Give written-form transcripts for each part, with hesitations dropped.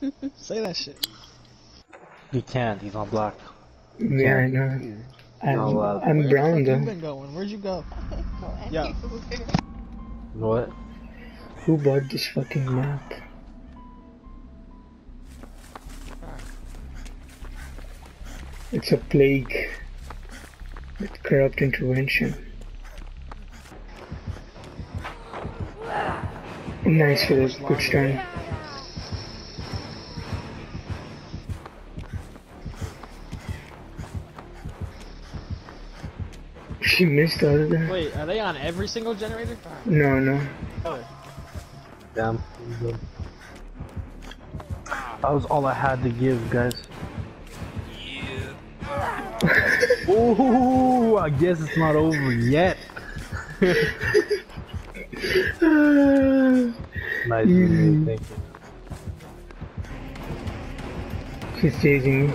Say that shit. You can't, he's not black. Yeah, I know. Not allowed. I'm Where brown the fuck though. you been going? Where'd you go? Yeah. What? Who bought this fucking map? It's a plague with corrupt intervention. Nice for this, good start. She missed out of there. Wait, are they on every single generator? No, no. Damn. That was all I had to give, guys. Ooh, I guess it's not over yet. Nice video, thank you. She's chasing me.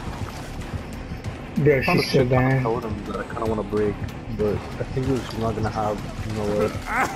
Bro, she's so bad. Totems that I kind of want to break, but I think she's not gonna have nowhere.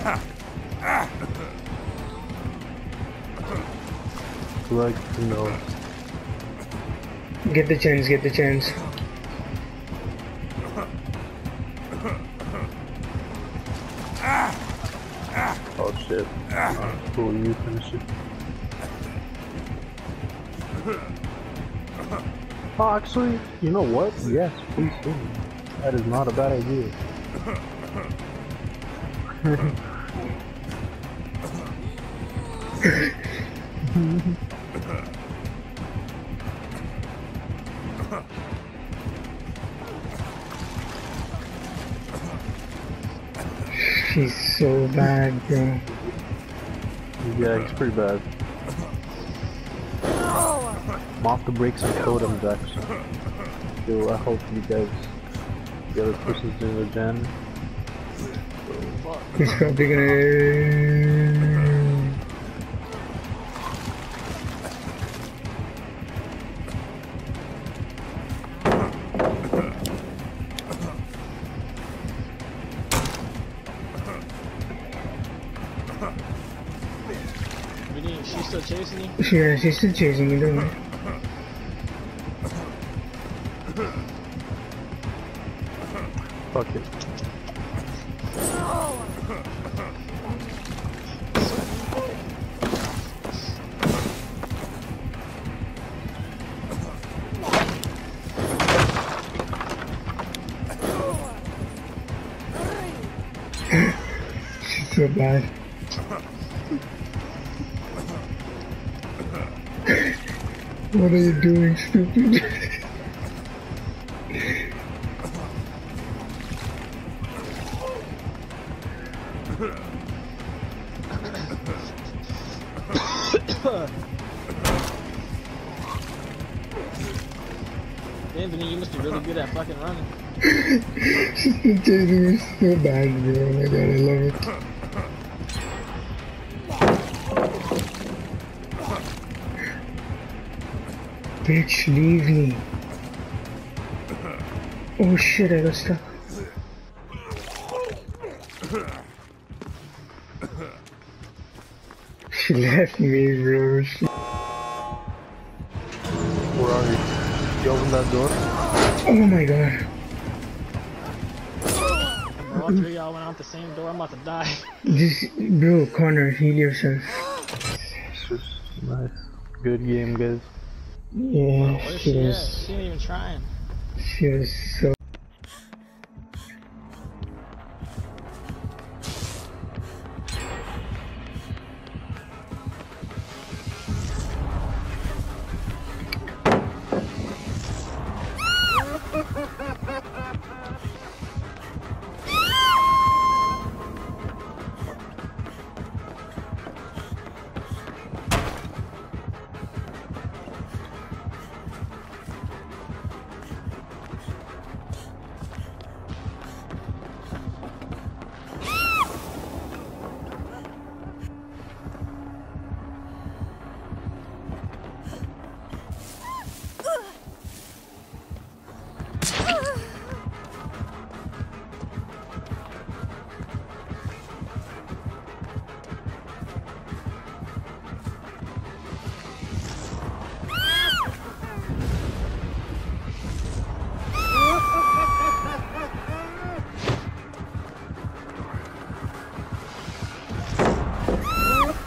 Like, who knows? Get the chance, get the chance. Oh shit. Cool, you finish it. Oh, actually, you know what? Yes, please do. That is not a bad idea. She's so bad, bro. Yeah, he's pretty bad. I'm off to break some totems, actually. So I hope you guys, the other person's doing the gen. He's probably gonna... She's still chasing you? Yeah, she's still chasing me, don't worry. Fuck it. She's so bad. What are you doing, stupid? Anthony, you must be really good at fucking running. She's been chasing me so bad, bro. Oh my god, I love it. Bitch, leave me. Oh shit, I got stuck. She left me, bro. Where are you? You open that door? Oh my god. All three of y'all went out the same door. I'm about to die. This, bro, Connor, heal yourself. Nice. Good game, guys. Yeah, Where's she she at? was. She ain't even trying. She was so.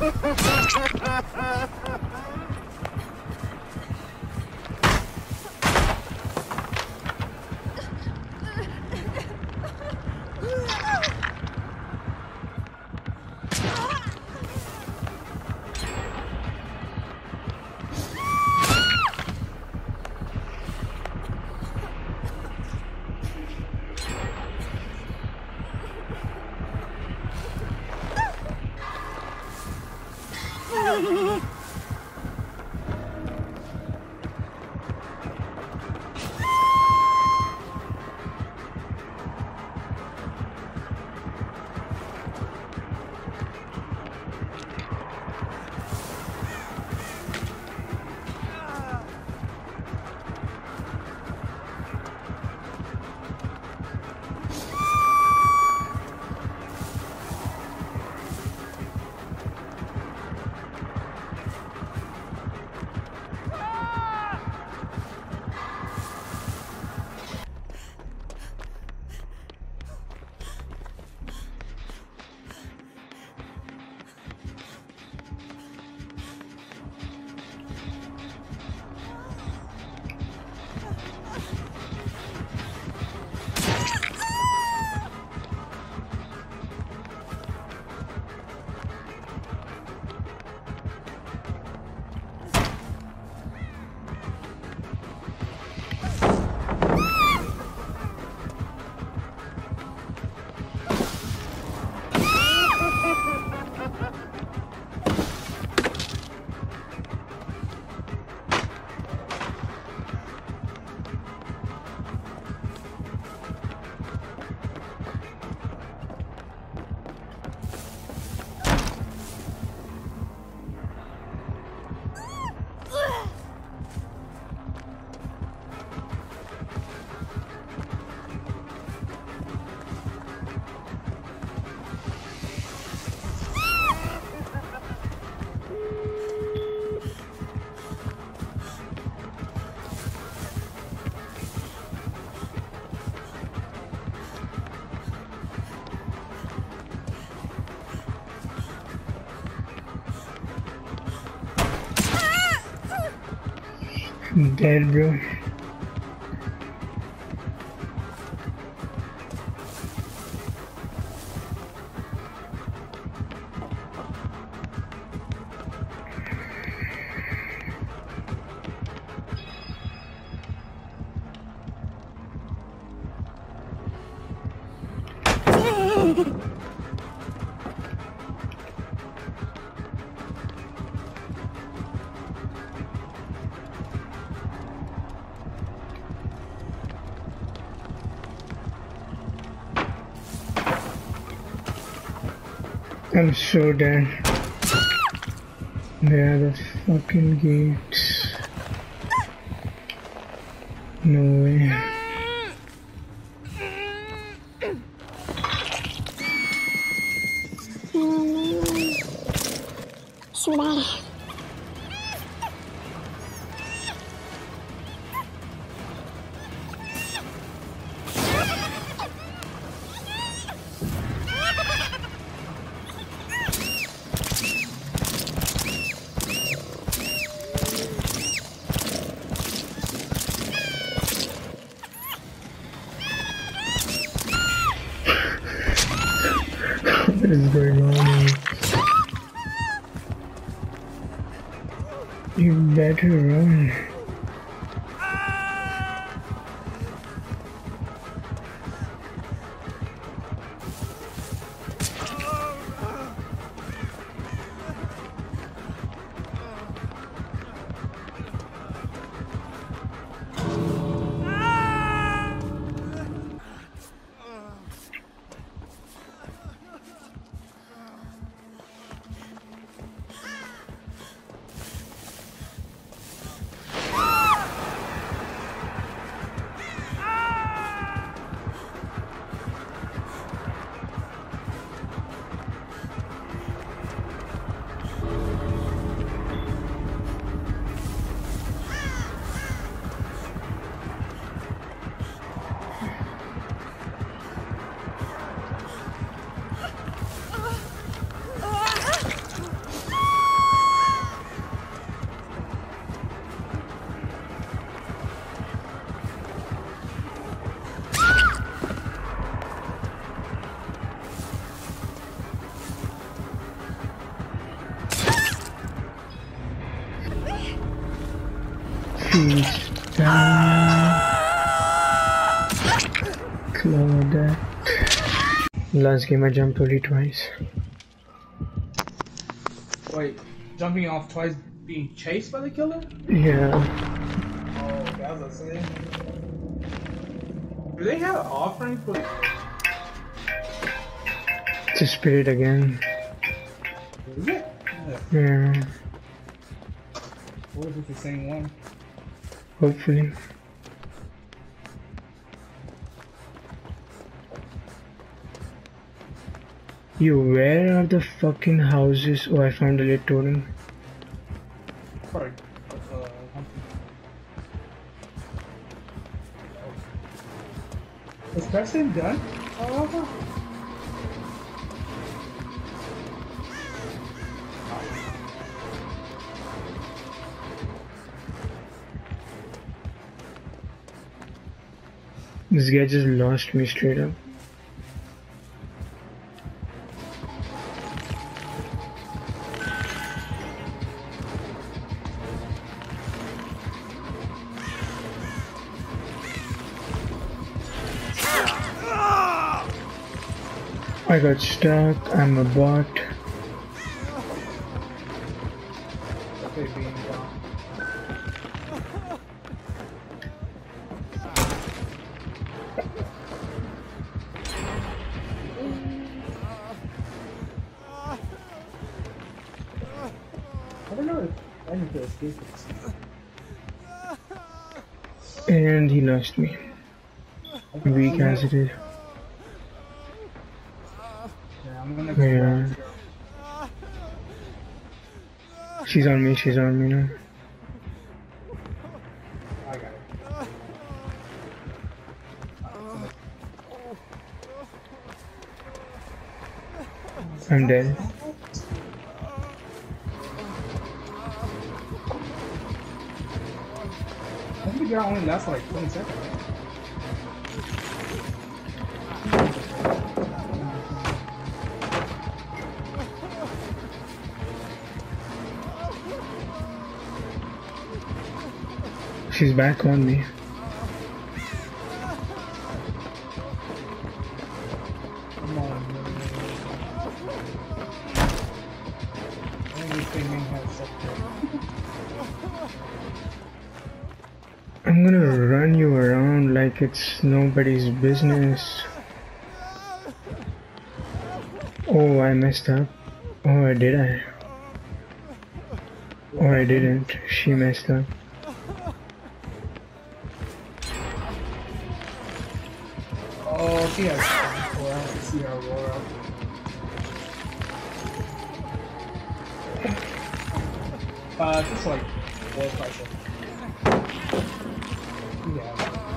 I'm dead, bro. I'm so dead. There are the fucking gates. No way. What is going on? You better run. Peace. Down. Claudette. Last game I jumped only twice. Wait, jumping off twice, being chased by the killer? Yeah. Oh, okay, I was gonna say. Do they have offerings for? It's a spirit again. Is it? Yeah. Yeah. What if it's the same one? Hopefully. You, where are the fucking houses? Oh, I found a lit totem. Sorry. Is Preston done? Oh, This guy just lost me straight up. I got stuck, I'm a bot. okay, being gone. I don't know if I need to escape this. And he lost me. Weak as it is. Yeah, I'm gonna go Yeah. back. She's on me now. I got it. I'm dead. I think the guy only lasts like 20 seconds, right? She's back on me. Come on, man. Everything has something. I'm gonna run you around like it's nobody's business. Oh, I messed up. Oh, did I? Or I didn't. She messed up. Oh, she has four. I don't see her roll out. Just like 4 or 5 seconds. Yeah.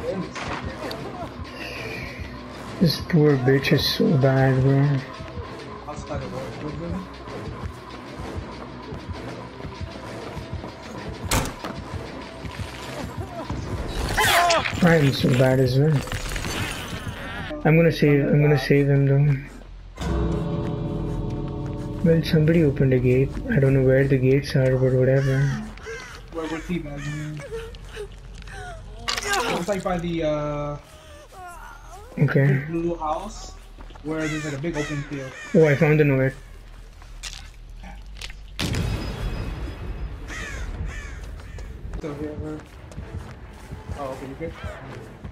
This poor bitch is so bad, bro. Outside the world, really? I'm so bad as well. I'm gonna save him though. Well, somebody opened a gate. I don't know where the gates are, but whatever. Where we're teabagging. It's like by the Okay. blue house where there's like a big open field. Oh, I found the note. So here, oh, okay, you good?